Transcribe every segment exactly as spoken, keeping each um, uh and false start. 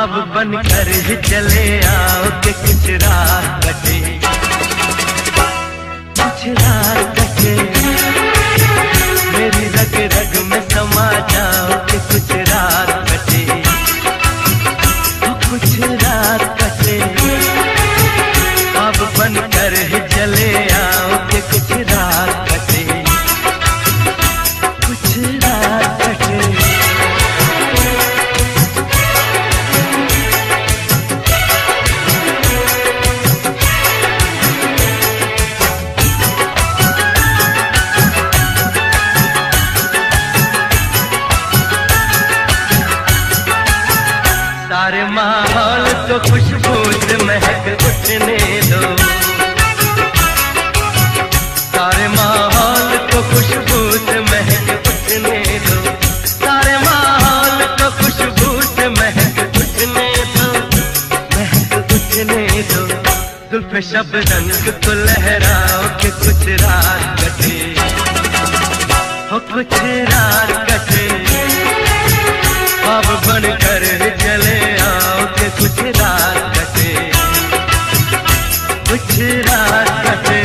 ख्वाब बनकर ही चले आओ कि कुछ रात कटे, कुछ रात कटे, मेरी रग रग में समा जाओ कि कुछ रात कटे, कुछ रात कटे, ख्वाब बनकर ही चले आओ कि कुछ रात कटे, कुछ रात कटे। सारे माहौल को खुशबू से महक उठने दो, सारे माहौल को खुशबू से महक उठने दो, सारे माहौल को खुशबू से महक उठने दो, महक उठने दो। जुल्फ़े शबनम को लहराओ कि कुछ रात कटे, हो कुछ रात कटे, ख्वाब बनकर चले आओ कि कुछ रात कटे, कुछ रात कटे।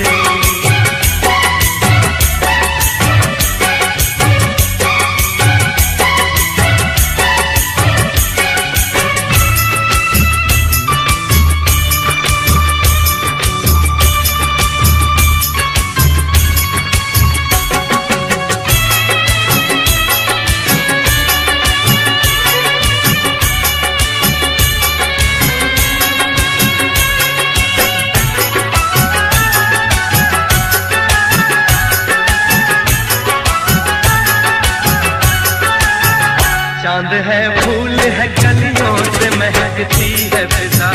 चांद है फूल है कलियों से महकती है फिजा,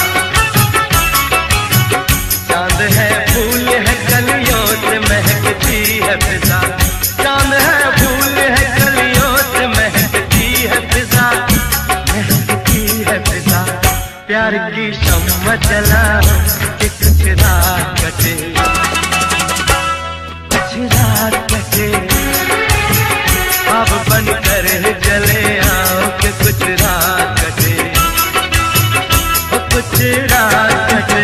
चांद है फूल है कलियों से महकती है फिजा, चांद है फूल है कलियों से महकती है फिजा, महकती है फिजा। प्यार की शम्मा जला कि कुछ रात कटे, कुछ रात कटे, ख्वाब बनकर चले आओ कि कुछ रात कटे, कुछ रात कटे।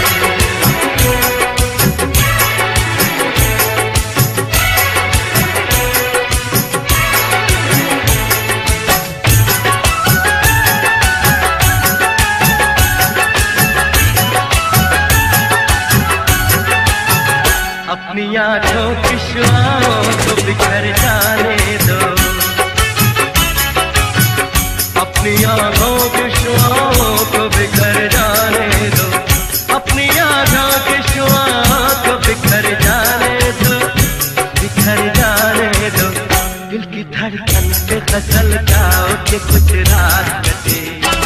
अपनी आँखों की शुआओं को बिखर जाने दो, अपनी आँखों की शुआओं को बिखर जाने दो, अपनी आँखों की शुआओं को बिखर जाने दो, बिखर जाने दो। दिल की धड़कन पे गजल गाओ कि कुछ रात कटे,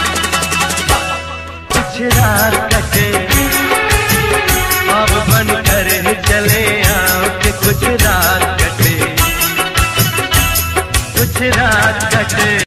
कुछ रात कटे, ख्वाब बनकर चले आओ कि कुछ रात कटे, कुछ रात कटे।